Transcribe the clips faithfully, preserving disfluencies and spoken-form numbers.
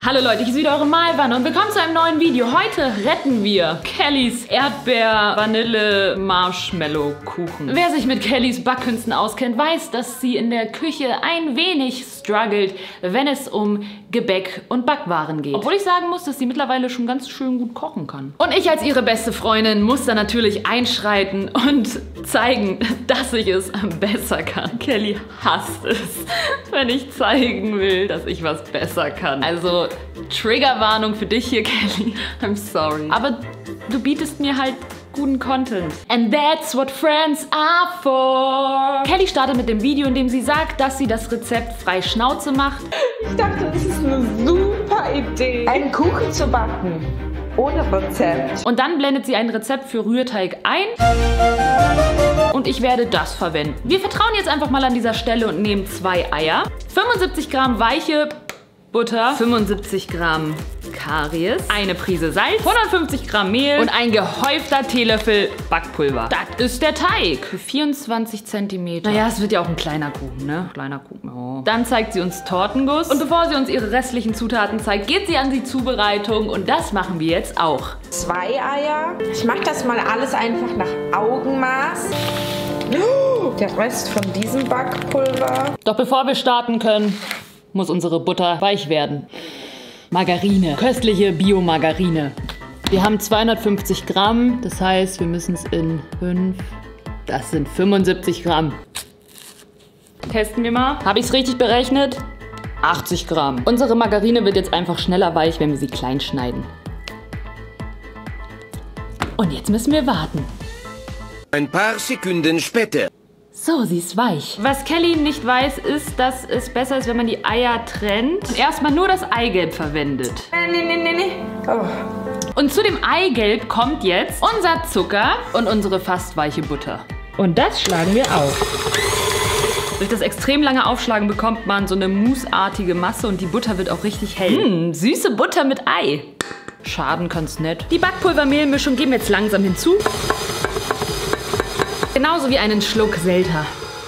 Hallo Leute, ich bin wieder eure Malwanne und willkommen zu einem neuen Video. Heute retten wir Kellys Erdbeer-Vanille-Marshmallow-Kuchen. Wer sich mit Kellys Backkünsten auskennt, weiß, dass sie in der Küche ein wenig struggelt, wenn es um Gebäck und Backwaren geht. Obwohl ich sagen muss, dass sie mittlerweile schon ganz schön gut kochen kann. Und ich als ihre beste Freundin muss da natürlich einschreiten und zeigen, dass ich es besser kann. Kelly hasst es, wenn ich zeigen will, dass ich was besser kann. Also Triggerwarnung für dich hier, Kelly. I'm sorry. Aber du bietest mir halt guten Content. And that's what friends are for. Kelly startet mit dem Video, in dem sie sagt, dass sie das Rezept frei Schnauze macht. Ich dachte, das ist eine super Idee, einen Kuchen zu backen. Ohne Rezept. Und dann blendet sie ein Rezept für Rührteig ein. Und ich werde das verwenden. Wir vertrauen jetzt einfach mal an dieser Stelle und nehmen zwei Eier, fünfundsiebzig Gramm weiche Butter, fünfundsiebzig Gramm Karies, eine Prise Salz, hundertfünfzig Gramm Mehl und ein gehäufter Teelöffel Backpulver. Das ist der Teig. Für vierundzwanzig Zentimeter. Naja, es wird ja auch ein kleiner Kuchen, ne? Kleiner Kuchen. Oh. Dann zeigt sie uns Tortenguss. Und bevor sie uns ihre restlichen Zutaten zeigt, geht sie an die Zubereitung. Und das machen wir jetzt auch. Zwei Eier. Ich mache das mal alles einfach nach Augenmaß. Der Rest von diesem Backpulver. Doch bevor wir starten können, muss unsere Butter weich werden. Margarine, köstliche Bio-Margarine. Wir haben zweihundertfünfzig Gramm, das heißt, wir müssen es in fünf, das sind fünfundsiebzig Gramm. Testen wir mal. Habe ich es richtig berechnet? achtzig Gramm. Unsere Margarine wird jetzt einfach schneller weich, wenn wir sie klein schneiden. Und jetzt müssen wir warten. Ein paar Sekunden später. So, sie ist weich. Was Kelly nicht weiß, ist, dass es besser ist, wenn man die Eier trennt und erstmal nur das Eigelb verwendet. Nee, nee, nee, nee. Oh. Und zu dem Eigelb kommt jetzt unser Zucker und unsere fast weiche Butter. Und das schlagen wir auf. Durch das extrem lange Aufschlagen bekommt man so eine mousseartige Masse und die Butter wird auch richtig hell. Mmh, süße Butter mit Ei. Schaden kann's nicht. Die Backpulvermehlmischung geben wir jetzt langsam hinzu. Genauso wie einen Schluck Selter.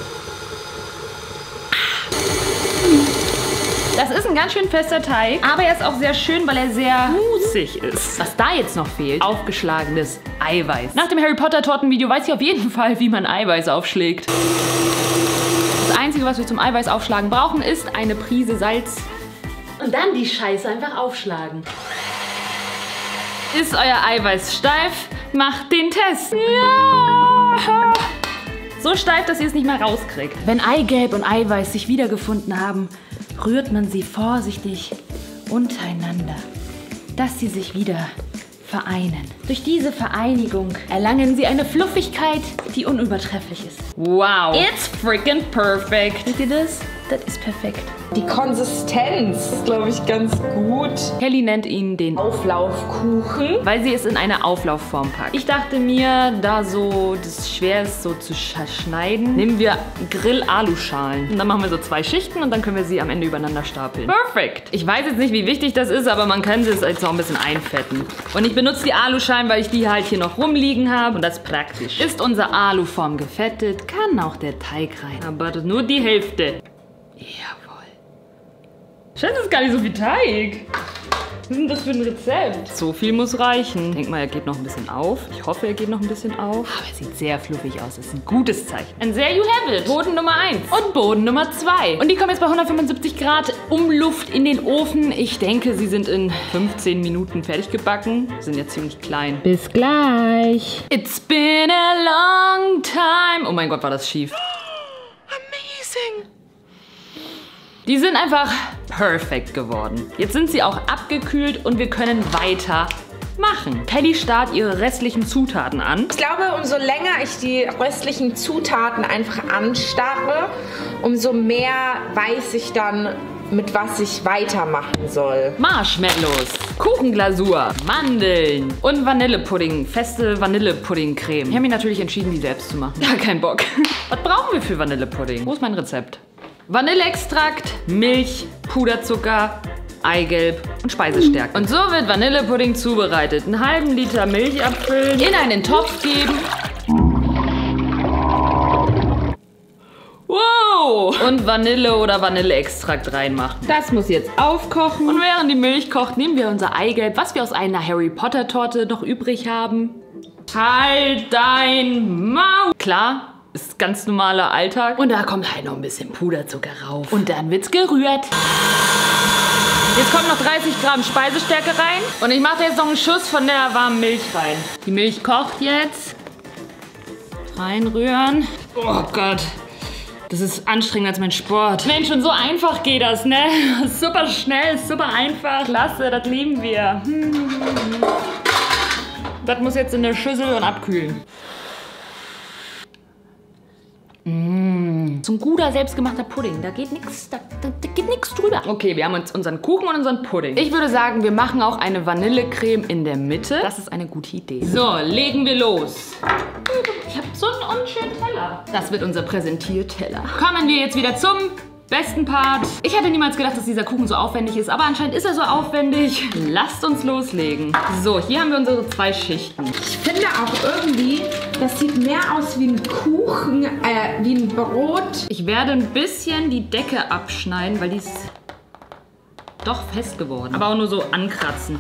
Das ist ein ganz schön fester Teig, aber er ist auch sehr schön, weil er sehr musig ist. Was da jetzt noch fehlt, aufgeschlagenes Eiweiß. Nach dem Harry Potter Tortenvideo weiß ich auf jeden Fall, wie man Eiweiß aufschlägt. Das Einzige, was wir zum Eiweiß aufschlagen brauchen, ist eine Prise Salz. Und dann die Scheiße einfach aufschlagen. Ist euer Eiweiß steif? Macht den Test. Ja! So steif, dass ihr es nicht mehr rauskriegt. Wenn Eigelb und Eiweiß sich wiedergefunden haben, rührt man sie vorsichtig untereinander, dass sie sich wieder vereinen. Durch diese Vereinigung erlangen sie eine Fluffigkeit, die unübertrefflich ist. Wow. It's freaking perfect. Seht ihr das? Das ist perfekt. Die Konsistenz ist, glaube ich, ganz gut. Kelly nennt ihn den Auflaufkuchen, weil sie es in eine Auflaufform packt. Ich dachte mir, da so das schwer ist, so zu schneiden, nehmen wir Grill-Aluschalen. Und dann machen wir so zwei Schichten und dann können wir sie am Ende übereinander stapeln. Perfekt. Ich weiß jetzt nicht, wie wichtig das ist, aber man kann es jetzt auch ein bisschen einfetten. Und ich benutze die Aluschalen, weil ich die halt hier noch rumliegen habe. Und das ist praktisch. Ist unsere Aluform gefettet, kann auch der Teig rein. Aber nur die Hälfte. Jawohl. Scheiße, das ist gar nicht so viel Teig. Was ist denn das für ein Rezept? So viel muss reichen. Ich denke mal, er geht noch ein bisschen auf. Ich hoffe, er geht noch ein bisschen auf. Aber er sieht sehr fluffig aus. Das ist ein gutes Zeichen. And there you have it. Boden Nummer eins und Boden Nummer zwei. Und die kommen jetzt bei hundertfünfundsiebzig Grad Umluft in den Ofen. Ich denke, sie sind in fünfzehn Minuten fertig gebacken. Sind ja ziemlich klein. Bis gleich. It's been a long time. Oh mein Gott, war das schief. Amazing. Die sind einfach perfekt geworden. Jetzt sind sie auch abgekühlt und wir können weiter machen. Kelly starrt ihre restlichen Zutaten an. Ich glaube, umso länger ich die restlichen Zutaten einfach anstarre, umso mehr weiß ich dann, mit was ich weitermachen soll. Marshmallows, Kuchenglasur, Mandeln und Vanillepudding. Feste Vanillepuddingcreme. Ich habe mich natürlich entschieden, die selbst zu machen. Ja, kein Bock. Was brauchen wir für Vanillepudding? Wo ist mein Rezept? Vanilleextrakt, Milch, Puderzucker, Eigelb und Speisestärke. Und so wird Vanillepudding zubereitet. Einen halben Liter Milch abfüllen, in einen Topf geben. Wow! und Vanille oder Vanilleextrakt reinmachen. Das muss jetzt aufkochen. Und während die Milch kocht, nehmen wir unser Eigelb, was wir aus einer Harry Potter Torte noch übrig haben. Halt dein Maul! Klar, ist ganz normaler Alltag. Und da kommt halt noch ein bisschen Puderzucker rauf. Und dann wird's gerührt. Jetzt kommt noch dreißig Gramm Speisestärke rein. Und ich mache jetzt noch einen Schuss von der warmen Milch rein. Die Milch kocht jetzt. Reinrühren. Oh Gott. Das ist anstrengender als mein Sport. Mensch, und so einfach geht das, ne? Super schnell, super einfach. Klasse, das lieben wir. Das muss jetzt in der Schüssel und abkühlen. Mmh. So ein guter, selbstgemachter Pudding. Da geht nichts, da, da, da geht nichts drüber. Okay, wir haben uns unseren Kuchen und unseren Pudding. Ich würde sagen, wir machen auch eine Vanillecreme in der Mitte. Das ist eine gute Idee. So, legen wir los. Ich habe so einen unschönen Teller. Das wird unser Präsentierteller. Kommen wir jetzt wieder zum besten Part. Ich hätte niemals gedacht, dass dieser Kuchen so aufwendig ist, aber anscheinend ist er so aufwendig. Lasst uns loslegen. So, hier haben wir unsere zwei Schichten. Ich finde auch irgendwie, das sieht mehr aus wie ein Kuchen, äh, wie ein Brot. Ich werde ein bisschen die Decke abschneiden, weil die ist doch fest geworden. Aber auch nur so ankratzen.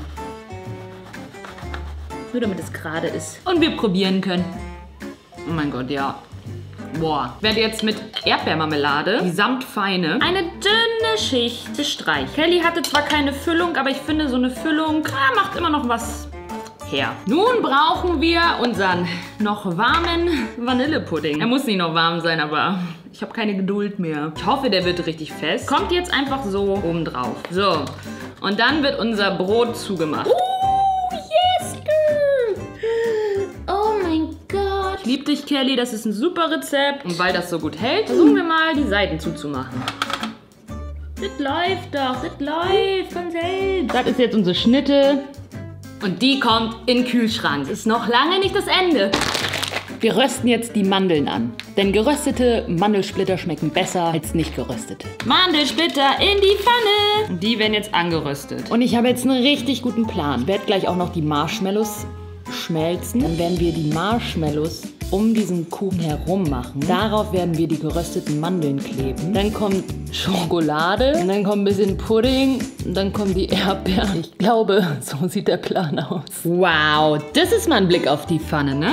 Nur damit es gerade ist. Und wir probieren können. Oh mein Gott, ja. Boah. Ich werde jetzt mit Erdbeermarmelade, die samtfeine, eine dünne Schicht bestreichen. Kelly hatte zwar keine Füllung, aber ich finde, so eine Füllung ja, macht immer noch was her. Nun brauchen wir unseren noch warmen Vanillepudding. Er muss nicht noch warm sein, aber ich habe keine Geduld mehr. Ich hoffe, der wird richtig fest. Kommt jetzt einfach so oben drauf. So. Und dann wird unser Brot zugemacht. Oh, yes, girl. Oh mein Gott. Lieb dich, Kelly, das ist ein super Rezept. Und weil das so gut hält, versuchen wir mal, die Seiten zuzumachen. Das läuft doch, das läuft von selbst. Das ist jetzt unsere Schnitte. Und die kommt in den Kühlschrank. Das ist noch lange nicht das Ende. Wir rösten jetzt die Mandeln an. Denn geröstete Mandelsplitter schmecken besser als nicht geröstete. Mandelsplitter in die Pfanne. Und die werden jetzt angeröstet. Und ich habe jetzt einen richtig guten Plan. Ich werde gleich auch noch die Marshmallows schmelzen. Dann werden wir die Marshmallows um diesen Kuchen herum machen. Darauf werden wir die gerösteten Mandeln kleben. Dann kommt Schokolade. Und dann kommt ein bisschen Pudding. Und dann kommen die Erdbeeren. Ich glaube, so sieht der Plan aus. Wow, das ist mal ein Blick auf die Pfanne, ne?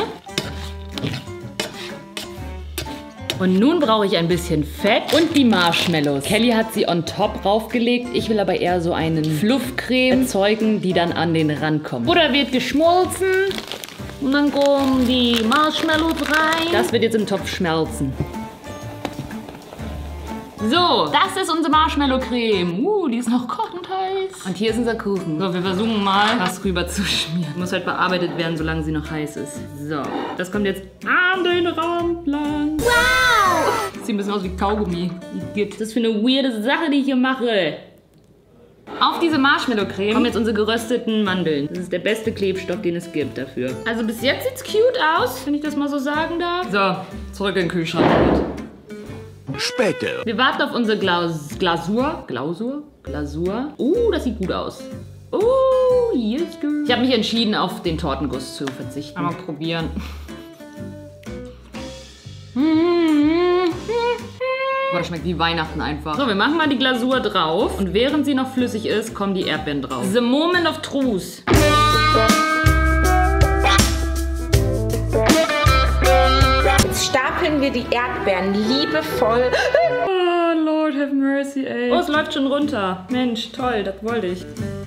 Und nun brauche ich ein bisschen Fett und die Marshmallows. Kelly hat sie on top raufgelegt. Ich will aber eher so einen Fluffcreme erzeugen, die dann an den Rand kommt. Butter wird geschmolzen. Und dann kommen die Marshmallows rein. Das wird jetzt im Topf schmelzen. So, das ist unsere Marshmallow-Creme. Uh, die ist noch kochend heiß. Und hier ist unser Kuchen. So, wir versuchen mal, was rüber zu schmieren. Muss halt bearbeitet werden, solange sie noch heiß ist. So, das kommt jetzt an den Rand lang. Wow! Sieht ein bisschen aus wie Kaugummi. Was ist das für eine weirde Sache, die ich hier mache? Auf diese Marshmallow-Creme kommen jetzt unsere gerösteten Mandeln. Das ist der beste Klebstoff, den es gibt dafür. Also bis jetzt sieht's cute aus, wenn ich das mal so sagen darf. So, zurück in den Kühlschrank. Später. Wir warten auf unsere Glas Glasur. Glasur? Glasur. Uh, das sieht gut aus. Oh, yes, girl. Ich habe mich entschieden, auf den Tortenguss zu verzichten. Mal probieren. Boah, das schmeckt wie Weihnachten einfach. So, wir machen mal die Glasur drauf. Und während sie noch flüssig ist, kommen die Erdbeeren drauf. The moment of truth. Jetzt stapeln wir die Erdbeeren liebevoll. Oh, Lord have mercy, ey. Oh, es läuft schon runter. Mensch, toll, das wollte ich.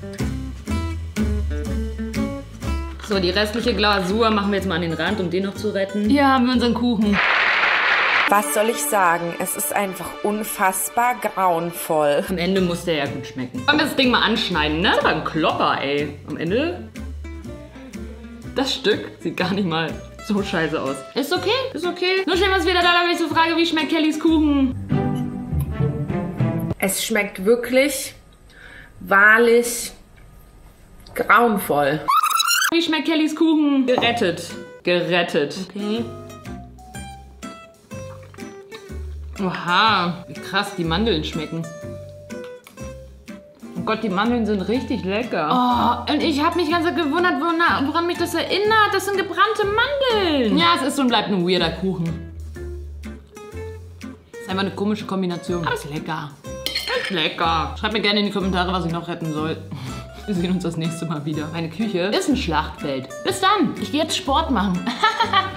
So, die restliche Glasur machen wir jetzt mal an den Rand, um den noch zu retten. Hier haben wir unseren Kuchen. Was soll ich sagen? Es ist einfach unfassbar grauenvoll. Am Ende muss der ja gut schmecken. Wollen wir das Ding mal anschneiden, ne? Das ist aber ein Klopper, ey. Am Ende... Das Stück sieht gar nicht mal so scheiße aus. Ist okay, ist okay. Nur stellen wir uns wieder da, wenn ich so frage, wie schmeckt Kellys Kuchen? Es schmeckt wirklich, wahrlich, grauenvoll. Wie schmeckt Kellys Kuchen? Gerettet. Gerettet. Okay. Oha, wie krass die Mandeln schmecken. Oh Gott, die Mandeln sind richtig lecker. Oh, und ich habe mich ganz gewundert, woran, woran mich das erinnert. Das sind gebrannte Mandeln. Ja, es ist und bleibt ein weirder Kuchen. Ist einfach eine komische Kombination. Aber ist lecker. Ist lecker. Schreibt mir gerne in die Kommentare, was ich noch retten soll. Wir sehen uns das nächste Mal wieder. Meine Küche ist ein Schlachtfeld. Bis dann. Ich gehe jetzt Sport machen.